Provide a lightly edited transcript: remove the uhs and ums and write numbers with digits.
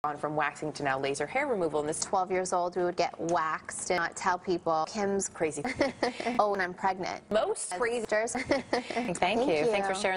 On from waxing to now laser hair removal. And this 12 years old, we would get waxed and not tell people. Kim's crazy. oh, and I'm pregnant. Most crazy. Thank Thank you. Thanks for sharing.